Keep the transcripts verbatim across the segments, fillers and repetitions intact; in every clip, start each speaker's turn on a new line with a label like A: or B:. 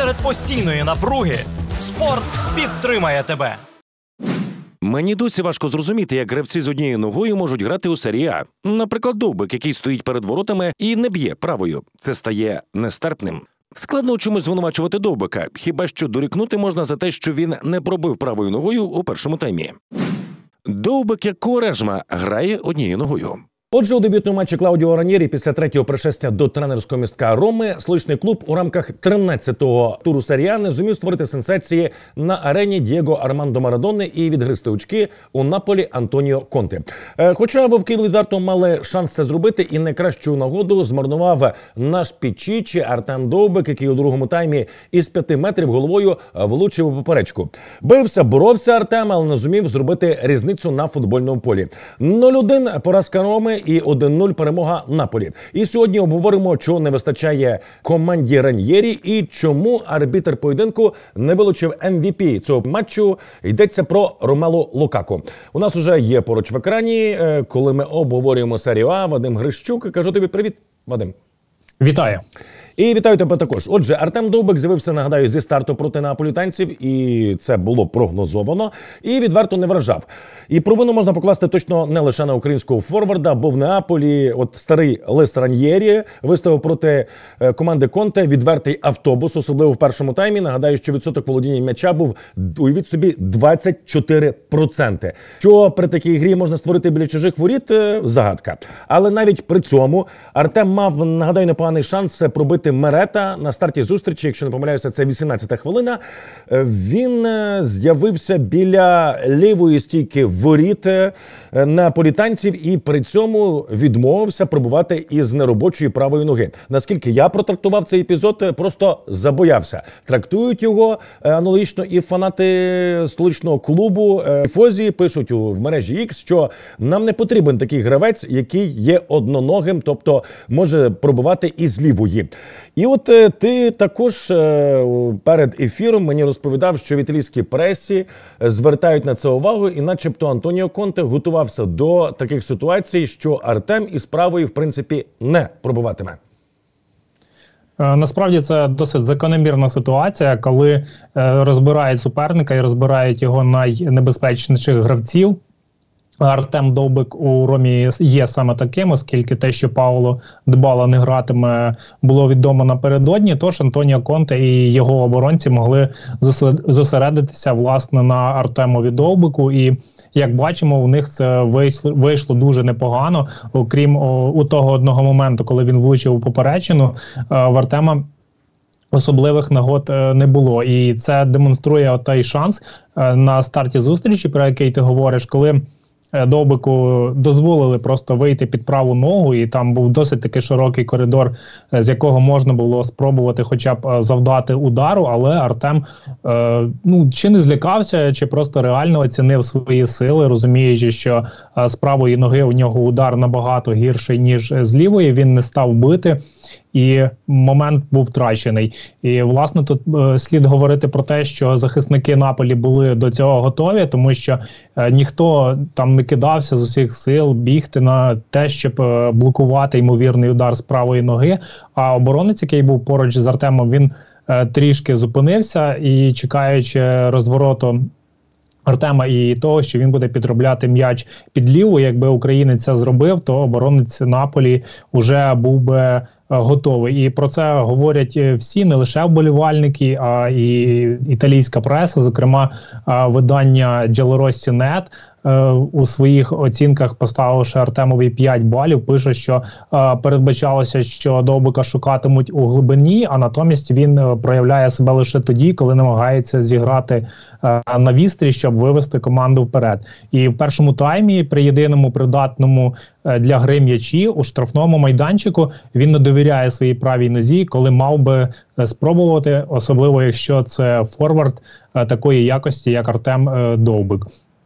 A: Серед постійної напруги спорт підтримає тебе.
B: Мені досі важко зрозуміти, як гравці з однією ногою можуть грати у серії А. Наприклад, Довбик, який стоїть перед воротами і не б'є правою. Це стає нестерпним. Складно у чомусь звинувачувати Довбика, хіба що дорікнути можна за те, що він не пробив правою ногою у першому таймі. Довбик, як Quaresma, грає однією ногою.
C: Отже, у дебютному матчі Клаудіо Раньєрі після третього пришестя до тренерського містка Роми столичний клуб у рамках тринадцятого туру серії А не зумів створити сенсації на арені Дієго Армандо Марадони і відгризти очки у Наполі Антоніо Конте. Хоча вовки Лізарто мали шанс це зробити, і найкращу нагоду змарнував наш Пічічі Артем Довбик, який у другому таймі із п'яти метрів головою влучив у поперечку. Бився, боровся Артем, але не зумів зробити різницю на футбольному полі. нуль один поразка Роми і один нуль перемога Наполі. І сьогодні обговоримо, чого не вистачає команді Раньєрі і чому арбітр поєдинку не вилучив ем ві пі цього матчу. Йдеться про Ромелу Лукаку. У нас уже є поруч в екрані, коли ми обговорюємо серію А, Вадим Грищук. Кажу тобі привіт, Вадим.
D: Вітаю.
C: І вітаю тебе також. Отже, Артем Довбик з'явився, нагадаю, зі старту проти неаполітанців, і це було прогнозовано, і відверто не вражав. І провину можна покласти точно не лише на українського форварда, бо в Неаполі от старий лист Раньєрі виставив проти команди Конте відвертий автобус, особливо в першому таймі. Нагадаю, що відсоток володіння м'яча був, уявіть собі, двадцять чотири відсотки. Що при такій грі можна створити біля чужих воріт – загадка. Але навіть при цьому Артем мав, нагадаю, непоганий шанс пробити Мерета на старті зустрічі, якщо не помиляюся, це вісімнадцята хвилина. Він з'явився біля лівої стійки воріт неаполітанців і при цьому відмовився пробувати із неробочої правої ноги. Наскільки я протрактував цей епізод, просто забоявся. Трактують його аналогічно і фанати столичного клубу Фозі, пишуть в мережі X, що нам не потрібен такий гравець, який є одноногим, тобто може пробувати із лівої. І от е, ти також е, перед ефіром мені розповідав, що в італійській пресі звертають на це увагу, і начебто Антоніо Конте готувався до таких ситуацій, що Артем із правої, в принципі, не пробиватиме.
D: Насправді це досить закономірна ситуація, коли е, розбирають суперника і розбирають його найнебезпечніших гравців. Артем Довбик у Ромі є саме таким, оскільки те, що Пауло Дибала не гратиме, було відомо напередодні, тож Антоніо Конте і його оборонці могли зосередитися, власне, на Артемові Довбику. І, як бачимо, у них це вийшло, вийшло дуже непогано. Окрім о, у того одного моменту, коли він влучив у поперечину, в Артема особливих нагод не було. І це демонструє той шанс на старті зустрічі, про який ти говориш, коли Довбику дозволили просто вийти під праву ногу, і там був досить такий широкий коридор, з якого можна було спробувати хоча б завдати удару, але Артем е, ну, чи не злякався, чи просто реально оцінив свої сили, розуміючи, що е, з правої ноги у нього удар набагато гірший, ніж з лівої, він не став бити. І момент був втрачений. І, власне, тут е, слід говорити про те, що захисники Наполі були до цього готові, тому що е, ніхто там не кидався з усіх сил бігти на те, щоб е, блокувати ймовірний удар з правої ноги. А оборонець, який був поруч з Артемом, він е, трішки зупинився і, чекаючи розвороту Артема і того, що він буде підробляти м'яч під ліву, якби українець це зробив, то оборонець Наполі вже був би готовий. І про це говорять всі, не лише вболівальники, а і італійська преса, зокрема видання Giallorossi точка нет, у своїх оцінках, поставивши Артемові п'ять балів, пише, що е, передбачалося, що Довбика шукатимуть у глибині, а натомість він проявляє себе лише тоді, коли намагається зіграти е, на вістрі, щоб вивести команду вперед. І в першому таймі, при єдиному придатному е, для гри м'ячі у штрафному майданчику, він не довіряє своїй правій нозі, коли мав би спробувати, особливо якщо це форвард е, такої якості, як Артем е, Довбик.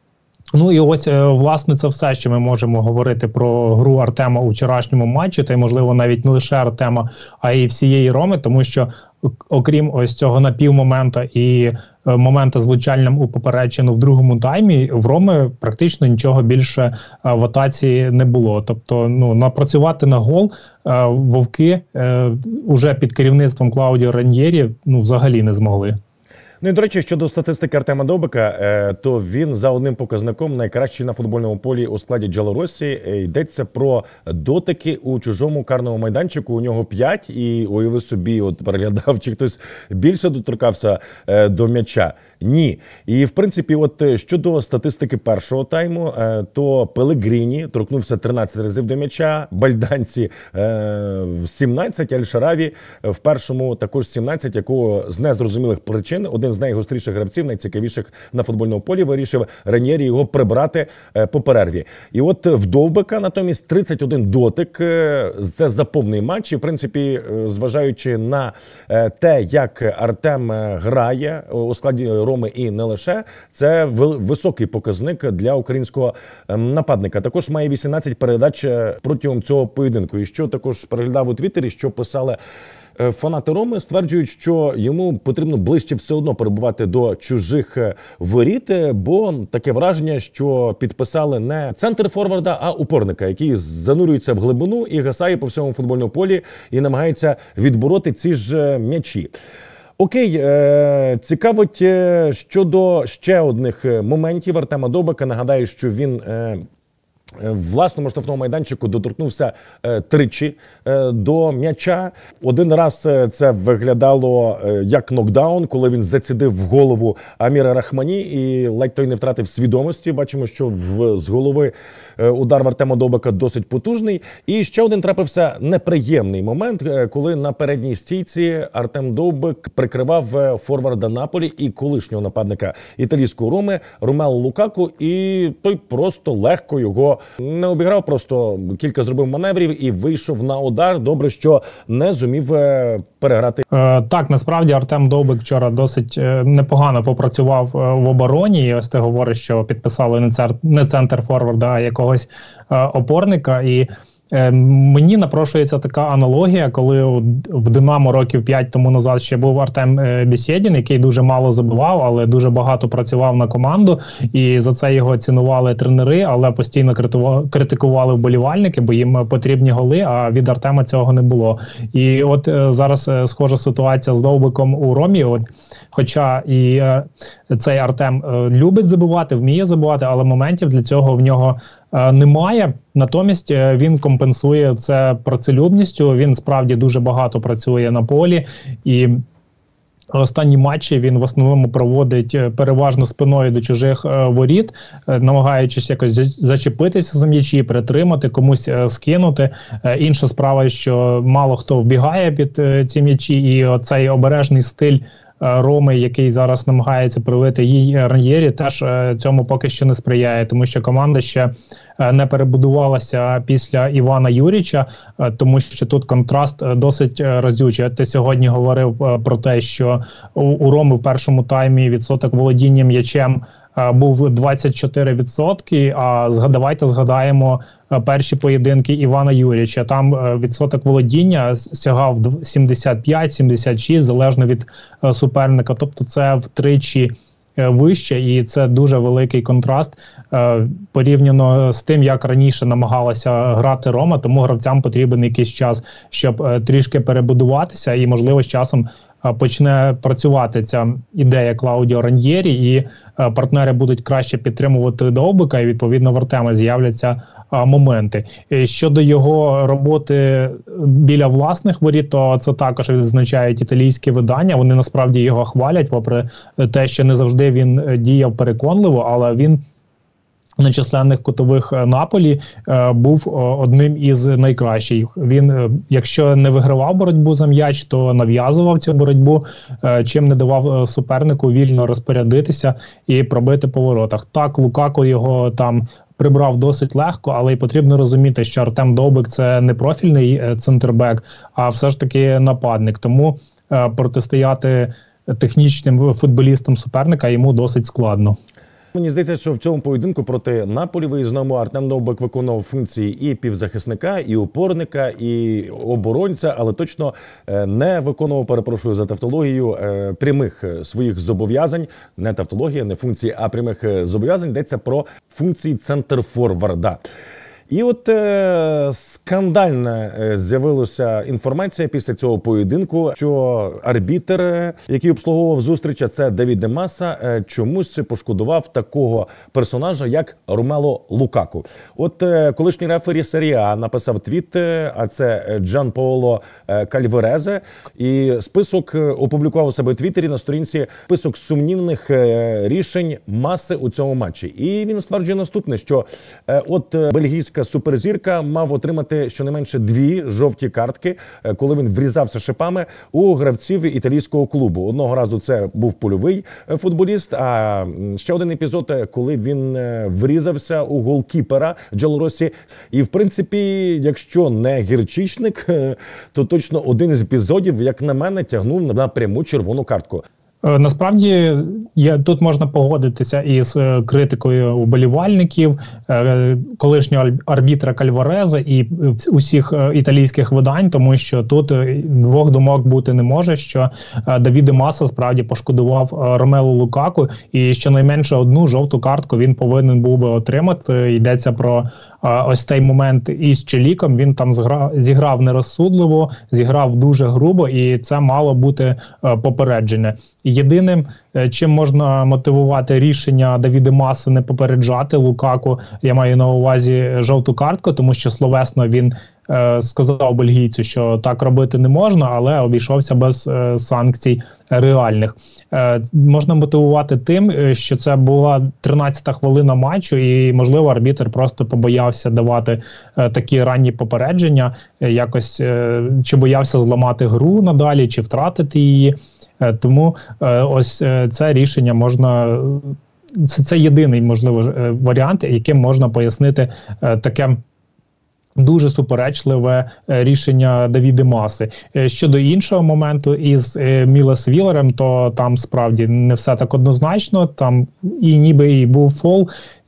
D: Ну і ось, власне, це все, що ми можемо говорити про гру Артема у вчорашньому матчі, та й, можливо, навіть не лише Артема, а й всієї Роми, тому що, окрім ось цього напівмомента і момента з влучанням у поперечину в другому таймі, в Роми практично нічого більше в атаці не було. Тобто, ну, напрацювати на гол вовки уже під керівництвом Клаудіо Раньєрі, ну, взагалі не змогли.
C: Ну і, до речі, щодо статистики Артема Довбика, то він за одним показником найкращий на футбольному полі у складі Джалоросі. Йдеться про дотики у чужому карному майданчику. У нього п'ять, і уяви собі, от переглядав, чи хтось більше доторкався до м'яча. Ні. І, в принципі, от щодо статистики першого тайму, то Пелегріні торкнувся тринадцять разів до м'яча, бальданці сімнадцять, Аль-Шараві в першому також сімнадцять, якого з незрозумілих причин один з найгостріших гравців, найцікавіших на футбольному полі, вирішив Раньєрі його прибрати по перерві. І от в Довбика натомість тридцять один дотик, це за повний матч. І, в принципі, зважаючи на те, як Артем грає у складі Роми і не лише, це високий показник для українського нападника. Також має вісімнадцять передач протягом цього поєдинку. І що також переглядав у Твіттері, що писали фанати Роми, стверджують, що йому потрібно ближче все одно перебувати до чужих воріт, бо таке враження, що підписали не центр форварда, а упорника, який занурюється в глибину і гасає по всьому футбольному полі і намагається відбороти ці ж м'ячі. Окей, е, цікавить е, щодо ще одних моментів Артема Довбика. Нагадаю, що він е, в власному штрафному майданчику доторкнувся е, тричі е, до м'яча. Один раз е, це виглядало е, як нокдаун, коли він зацідив в голову Аміра Рахмані і ледь той не втратив свідомості. Бачимо, що в, з голови е, удар в Артема Довбика досить потужний. І ще один трапився неприємний момент, е, коли на передній стійці Артем Довбик прикривав е, форварда Наполі і колишнього нападника італійської Роми Ромелу Лукаку, і той просто легко його не обіграв, просто кілька зробив маневрів і вийшов на удар. Добре, що не зумів переграти.
D: Е, так, насправді Артем Довбик вчора досить непогано попрацював в обороні. І ось ти говориш, що підписали не, цер... не центр форварда, а якогось е, опорника. І мені напрошується така аналогія, коли в «Динамо» років п'ять тому назад ще був Артем Бєсєдін, який дуже мало забивав, але дуже багато працював на команду, і за це його цінували тренери, але постійно критикували вболівальники, бо їм потрібні голи, а від Артема цього не було. І от зараз схожа ситуація з Довбиком у Ромі, от, хоча і цей Артем любить забивати, вміє забивати, але моментів для цього в нього немає. Натомість він компенсує це працелюбністю, він справді дуже багато працює на полі, і останні матчі він в основному проводить переважно спиною до чужих воріт, намагаючись якось зачепитися за м'ячі, притримати, комусь скинути. Інша справа, що мало хто вбігає під ці м'ячі, і оцей обережний стиль Роми, який зараз намагається привити їй Раньєрі, теж цьому поки що не сприяє, тому що команда ще не перебудувалася після Івана Юріча, тому що тут контраст досить разючий. Ти сьогодні говорив про те, що у Роми в першому таймі відсоток володіння м'ячем був двадцять чотири відсотки, а давайте згадаємо перші поєдинки Івана Юріча. Там відсоток володіння сягав сімдесят п'ять - сімдесят шість, залежно від суперника. Тобто це втричі вище, і це дуже великий контраст порівняно з тим, як раніше намагалася грати Рома, тому гравцям потрібен якийсь час, щоб трішки перебудуватися, і, можливо, з часом почне працювати ця ідея Клаудіо Раньєрі, і партнери будуть краще підтримувати Довбика, і, відповідно, в Артема з'являться моменти. Щодо його роботи біля власних воріт, то це також відзначають італійські видання. Вони насправді його хвалять, попри те, що не завжди він діяв переконливо, але він на численних кутових Наполі е, був одним із найкращих. Він, е, якщо не вигравав боротьбу за м'яч, то нав'язував цю боротьбу, е, чим не давав супернику вільно розпорядитися і пробити по воротах. Так, Лукако його там прибрав досить легко, але й потрібно розуміти, що Артем Довбик – це не профільний центрбек, а все ж таки нападник. Тому е, протистояти технічним футболістам суперника йому досить складно.
C: Мені здається, що в цьому поєдинку проти Наполі виїзному Артем Довбик виконував функції і півзахисника, і опорника, і оборонця, але точно не виконував, перепрошую за тавтологію, прямих своїх зобов'язань, не тавтологія, не функції, а прямих зобов'язань, йдеться про функції центрфорварда. І от е, скандальна е, з'явилася інформація після цього поєдинку, що арбітр, який обслуговував зустріч, а це Давід де Маса, е, чомусь пошкодував такого персонажа, як Ромело Лукаку. От е, колишній рефері Серії А написав твіт, е, а це Джан Паоло е, Кальверезе, і список е, опублікував у себе у Твіттері на сторінці список сумнівних е, рішень Маси у цьому матчі. І він стверджує наступне, що е, от е, бельгійська суперзірка мав отримати щонайменше дві жовті картки, коли він врізався шипами у гравців італійського клубу. Одного разу це був польовий футболіст, а ще один епізод, коли він врізався у голкіпера Джалоросі. І, в принципі, якщо не гірчичник, то точно один з епізодів, як на мене, тягнув на пряму червону картку.
D: Насправді, я, тут можна погодитися із е, критикою уболівальників, е, колишнього арбітра Кальвареза і усіх е, італійських видань, тому що тут е, двох думок бути не може, що е, Давід де Маса справді пошкодував е, Ромелу Лукаку, і щонайменше одну жовту картку він повинен був би отримати. Йдеться про е, ось цей момент із Челіком, він там зграв, зіграв нерозсудливо, зіграв дуже грубо, і це мало бути е, попередження. Єдиним, чим можна мотивувати рішення Давіда Маси не попереджати Лукаку, я маю на увазі жовту картку, тому що словесно він е, сказав бельгійцю, що так робити не можна, але обійшовся без е, санкцій реальних. Е, можна мотивувати тим, що це була тринадцята хвилина матчу, і, можливо, арбітр просто побоявся давати е, такі ранні попередження, е, якось е, чи боявся зламати гру надалі, чи втратити її. Тому е, ось е, це рішення можна, це, це єдиний, можливо, е, варіант, яким можна пояснити е, таке дуже суперечливе е, рішення Давіда Маси. Е, щодо іншого моменту із е, Мілес Вілером, то там справді не все так однозначно, там і ніби і був фол,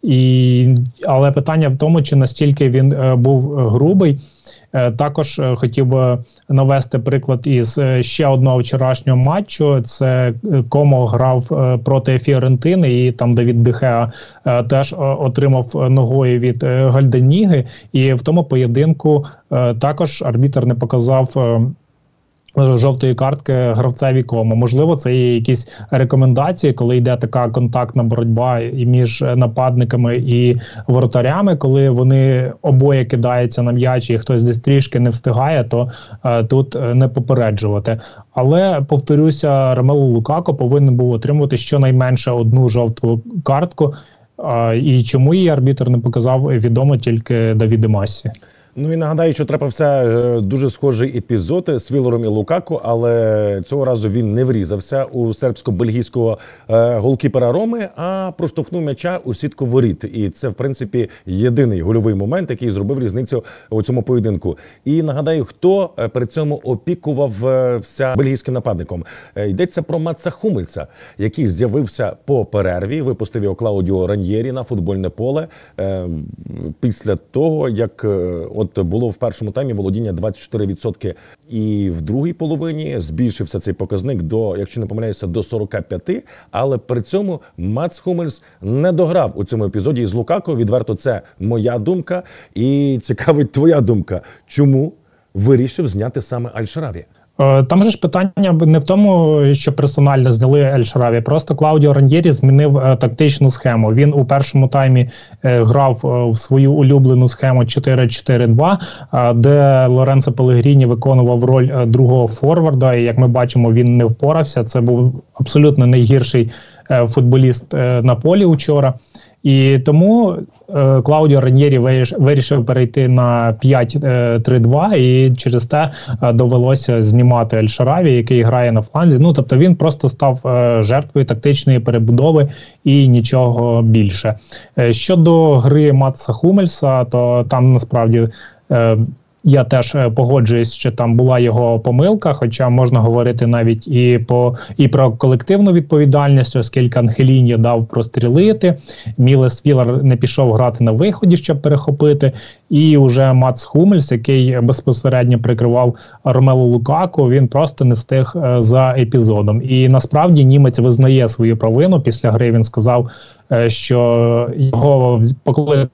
D: і, але питання в тому, чи настільки він е, був грубий. Також хотів би навести приклад із ще одного вчорашнього матчу. Це Комо грав проти Фіорентини, і там Давід де Геа теж отримав ногою від Гальданіги. І в тому поєдинку також арбітр не показав жовтої картки гравцеві Комо. Можливо, це є якісь рекомендації, коли йде така контактна боротьба і між нападниками і воротарями, коли вони обоє кидаються на м'яч і хтось десь трішки не встигає, то е, тут не попереджувати. Але, повторюся, Ромело Лукако повинен був отримувати щонайменше одну жовту картку, е, і чому її арбітр не показав, відомо тільки Давіду Масі.
C: Ну і нагадаю, що трапився дуже схожий епізод з Вілером і Лукаку, але цього разу він не врізався у сербсько-бельгійського е, голкіпера Роми, а проштовхнув м'яча у сітку воріт. І це, в принципі, єдиний гольовий момент, який зробив різницю у цьому поєдинку. І нагадаю, хто при цьому опікувався бельгійським нападником. Йдеться про Матса Хумельса, який з'явився по перерві, випустив його Клаудіо Раньєрі на футбольне поле е, після того, як от От було в першому таймі володіння двадцять чотири відсотки, і в другій половині збільшився цей показник до, якщо не помиляюся, до сорок п'ять, але при цьому Матс Хумельс не дограв у цьому епізоді із Лукако. Відверто, це моя думка, і цікавить твоя думка. Чому вирішив зняти саме Аль-Шараві?
D: Там же ж питання не в тому, що персонально зняли Аль-Шараві, просто Клаудіо Раньєрі змінив е, тактичну схему. Він у першому таймі е, грав е, в свою улюблену схему чотири чотири два, е, де Лоренцо Пелегріні виконував роль е, другого форварда, і, як ми бачимо, він не впорався. Це був абсолютно найгірший е, футболіст е, на полі учора. І тому е, Клаудіо Раньєрі вирішив, вирішив перейти на п'ять три два, і через те е, довелося знімати Аль-Шараві, який грає на фланзі. Ну, тобто він просто став е, жертвою тактичної перебудови і нічого більше. Е, щодо гри Матса Хумельса, то там насправді е, Я теж погоджуюсь, що там була його помилка, хоча можна говорити навіть і по і про колективну відповідальність, оскільки Ангеліньо дав прострілити, Мілес Вілар не пішов грати на виході, щоб перехопити, і вже Мац Хумельс, який безпосередньо прикривав Ромелу Лукаку, він просто не встиг за епізодом. І насправді німець визнає свою провину. Після гри він сказав, що його покликали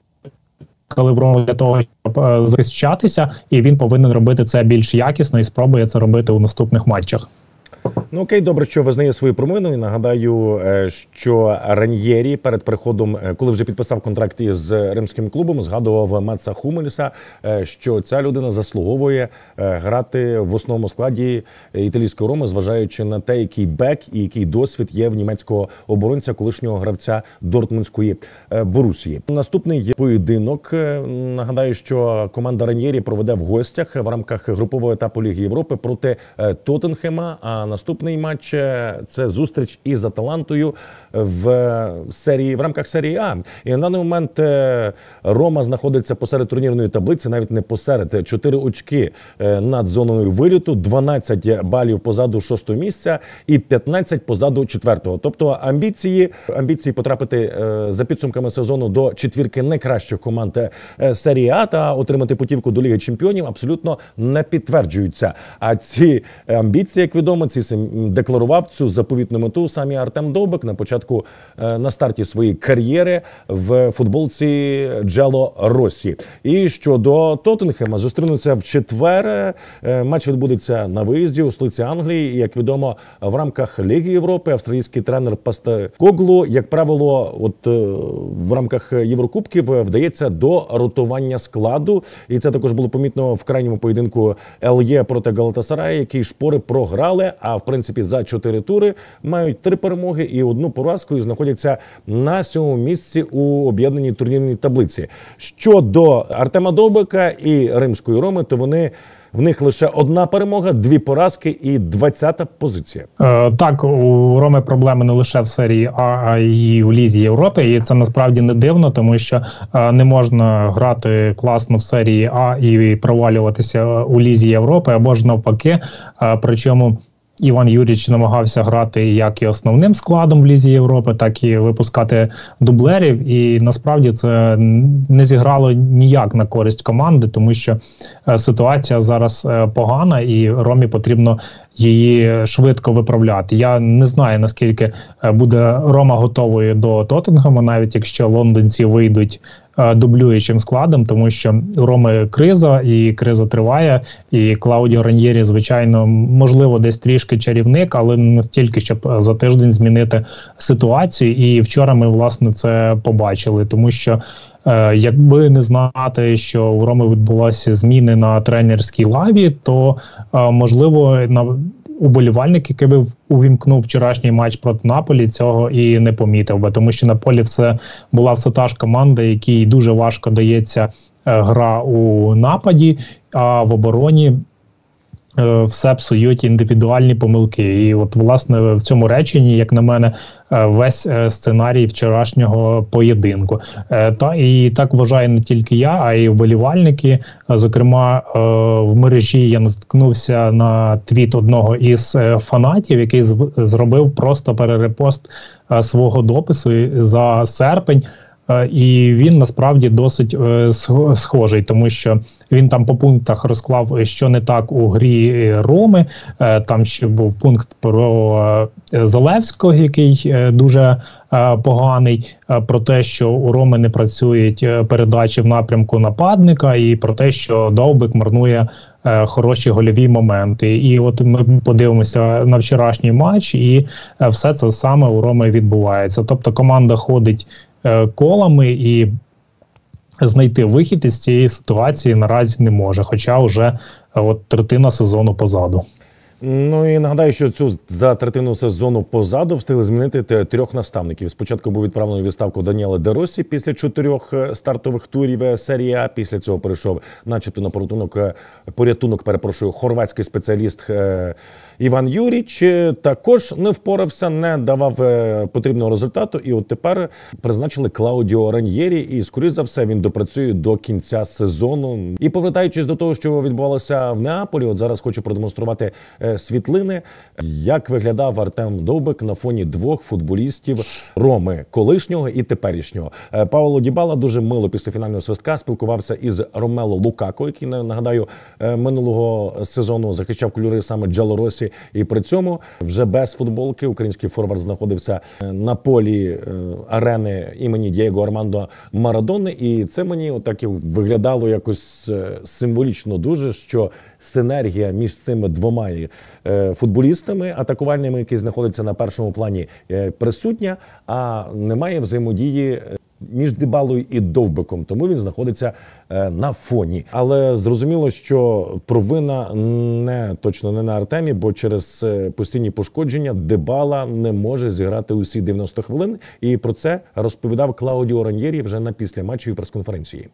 D: в Рому для того, щоб захищатися, і він повинен робити це більш якісно і спробує це робити у наступних матчах.
C: Ну окей, добре, що визнає свою провину. І нагадаю, що Раньєрі перед приходом, коли вже підписав контракт із римським клубом, згадував Матса Хумельса, що ця людина заслуговує грати в основному складі італійської Роми, зважаючи на те, який бек і який досвід є в німецького оборонця, колишнього гравця Дортмундської Борусії. Наступний поєдинок. Нагадаю, що команда Раньєрі проведе в гостях в рамках групового етапу Ліги Європи проти Тоттенхема. А наступний матч – це зустріч із Аталантою в серії в рамках серії А. І на даний момент Рома знаходиться посеред турнірної таблиці, навіть не посеред. Чотири очки над зоною виліту, дванадцять балів позаду шостого місця і п'ятнадцять позаду четвертого. Тобто амбіції, амбіції потрапити за підсумками сезону до четвірки найкращих команд серії А та отримати путівку до Ліги Чемпіонів абсолютно не підтверджуються. А ці амбіції, як відомо, ці декларував цю заповітну мету самі Артем Довбик на початку, на старті своєї кар'єри в футболці Джело Россі. І щодо Тоттенхема, зустрінуться в четвер. Матч відбудеться на виїзді у столиці Англії. І, як відомо, в рамках Ліги Європи австралійський тренер Постекоглу, як правило, от в рамках Єврокубків вдається до ротування складу. І це також було помітно в крайньому поєдинку ЛЄ проти Галатасарая, який шпори програли, а в принципі за чотири тури мають три перемоги і одну поразку і знаходяться на сьомому місці у об'єднаній турнірній таблиці. Щодо Артема Довбика і Римської Роми, то вони в них лише одна перемога, дві поразки і двадцята позиція.
D: Е, так, у Роми проблеми не лише в серії А, а й у Лізі Європи. І це насправді не дивно, тому що е, не можна грати класно в серії А і провалюватися у Лізі Європи, або ж навпаки. Е, причому Іван Юрійович намагався грати як і основним складом в Лізі Європи, так і випускати дублерів. І насправді це не зіграло ніяк на користь команди, тому що ситуація зараз погана і Ромі потрібно її швидко виправляти. Я не знаю, наскільки буде Рома готовою до Тоттенхема, навіть якщо лондонці вийдуть дублюючим складом, тому що у Роми криза, і криза триває, і Клаудіо Раньєрі, звичайно, можливо, десь трішки чарівник, але не настільки, щоб за тиждень змінити ситуацію. І вчора ми, власне, це побачили, тому що Е, якби не знати, що у Роми відбулися зміни на тренерській лаві, то, е, можливо, на уболівальник, який би увімкнув вчорашній матч проти Наполі, цього і не помітив би, тому що на полі все була все та ж команда, якій дуже важко дається е, гра у нападі, а в обороні все псують індивідуальні помилки. І от, власне, в цьому реченні, як на мене, весь сценарій вчорашнього поєдинку. Та і так вважаю не тільки я, а й вболівальники. Зокрема, в мережі я наткнувся на твіт одного із фанатів, який зробив просто перерепост свого допису за серпень. І він насправді досить е, схожий, тому що він там по пунктах розклав, що не так у грі Роми. Е, там ще був пункт про е, Залевського, який е, дуже е, поганий, е, про те, що у Роми не працюють передачі в напрямку нападника, і про те, що Довбик марнує е, хороші гольові моменти. І от ми подивимося на вчорашній матч, і е, все це саме у Роми відбувається. Тобто команда ходить колами і знайти вихід із цієї ситуації наразі не може, хоча вже от третина сезону позаду.
C: Ну і нагадаю, що цю за третину сезону позаду встигли змінити трьох наставників. Спочатку був відправлений у відставку Даніеле Де Россі після чотирьох стартових турів серії А. Після цього перейшов начебто на порятунок, порятунок, перепрошую, хорватський спеціаліст Іван Юріч також не впорався, не давав потрібного результату. І от тепер призначили Клаудіо Раньєрі. І, скоріш за все, він допрацює до кінця сезону. І повертаючись до того, що відбувалося в Неаполі, от зараз хочу продемонструвати світлини, як виглядав Артем Довбик на фоні двох футболістів Роми, колишнього і теперішнього. Пауло Дібала дуже мило після фінального свистка спілкувався із Ромело Лукако, який, нагадаю, минулого сезону захищав кольори саме Джалоросі. І при цьому вже без футболки український форвард знаходився на полі арени імені Дієго Армандо Марадони. І це мені отак і виглядало якось символічно дуже, що синергія між цими двома футболістами атакувальними, які знаходяться на першому плані, присутня, а немає взаємодії між Дибалою і Довбиком, тому він знаходиться на фоні. Але зрозуміло, що провина не точно не на Артемі, бо через постійні пошкодження Дибала не може зіграти усі дев'яносто хвилин. І про це розповідав Клаудіо Раньєрі вже на післяматчевій прес-конференції.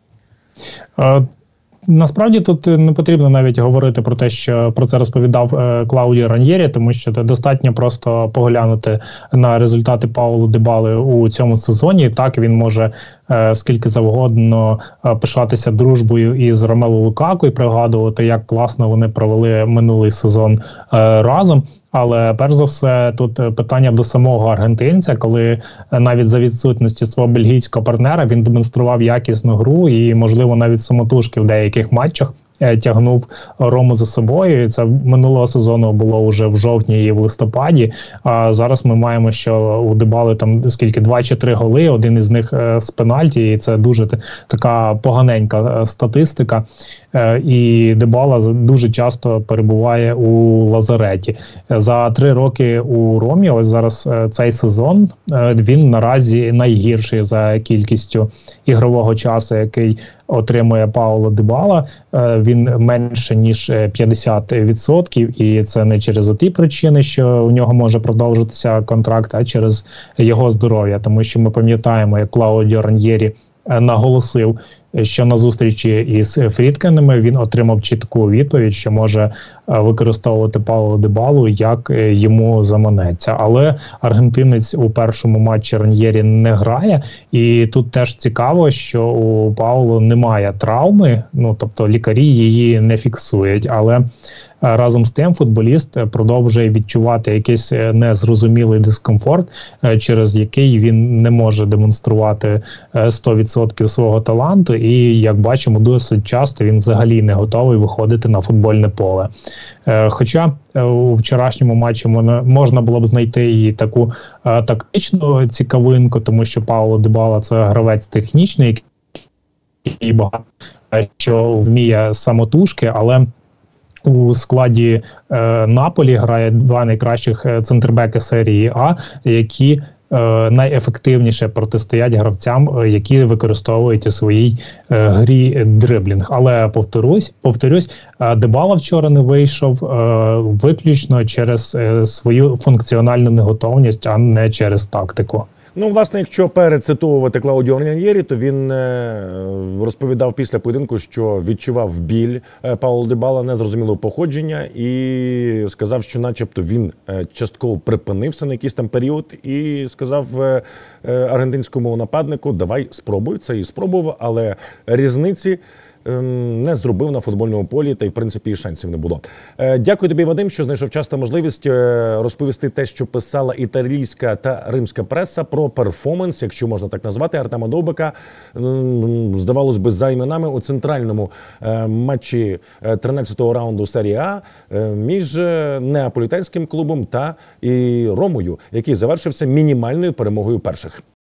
D: Насправді тут не потрібно навіть говорити про те, що про це розповідав е, Клаудіо Раньєрі, тому що достатньо просто поглянути на результати Пауло Дибали у цьому сезоні. Так, він може е, скільки завгодно е, пишатися дружбою із Ромело Лукако і пригадувати, як класно вони провели минулий сезон е, разом. Але перш за все тут питання до самого аргентинця, коли навіть за відсутності свого бельгійського партнера він демонстрував якісну гру і, можливо, навіть самотужки в деяких матчах тягнув Рому за собою. І це минулого сезону було вже в жовтні і в листопаді. А зараз ми маємо, що у Дибали там скільки два чи три голи, один із них з пенальті, і це дуже така поганенька статистика. І Дибала дуже часто перебуває у лазареті. За три роки у Ромі, ось зараз цей сезон, він наразі найгірший за кількістю ігрового часу, який отримує Пауло Дибала. Він менше, ніж п'ятдесят відсотків, і це не через оті причини, що у нього може продовжитися контракт, а через його здоров'я. Тому що ми пам'ятаємо, як Клаудіо Раньєрі наголосив, що на зустрічі із Фрідкенами він отримав чітку відповідь, що може використовувати Пауло Дибалу, як йому заманеться. Але аргентинець у першому матчі Раньєрі не грає, і тут теж цікаво, що у Пауло немає травми, ну тобто лікарі її не фіксують, але разом з тим футболіст продовжує відчувати якийсь незрозумілий дискомфорт, через який він не може демонструвати сто відсотків свого таланту, і, як бачимо, досить часто він взагалі не готовий виходити на футбольне поле. Хоча у вчорашньому матчі можна було б знайти і таку тактичну цікавинку, тому що Пауло Дибала – це гравець технічний, який багато що вміє самотужки, але у складі е, Наполі грає два найкращих центрбеки серії А, які е, найефективніше протистоять гравцям, які використовують у своїй е, грі дриблінг. Але повторюсь, повторюсь, Дибала вчора не вийшов е, виключно через е, свою функціональну неготовність, а не через тактику.
C: Ну, власне, якщо перецитувати Клаудіо Раньєрі, то він розповідав після поєдинку, що відчував біль Пауло Дибала, незрозумілого походження, і сказав, що начебто він частково припинився на якийсь там період, і сказав аргентинському нападнику: давай спробуй. Це і спробував, але різниці не зробив на футбольному полі, та й в принципі і шансів не було. Дякую тобі, Вадим, що знайшов час та можливість розповісти те, що писала італійська та римська преса про перформанс, якщо можна так назвати, Артема Довбика. Здавалось би, за іменами у центральному матчі тринадцятого раунду серії А між неаполітанським клубом та і Ромою, який завершився мінімальною перемогою перших.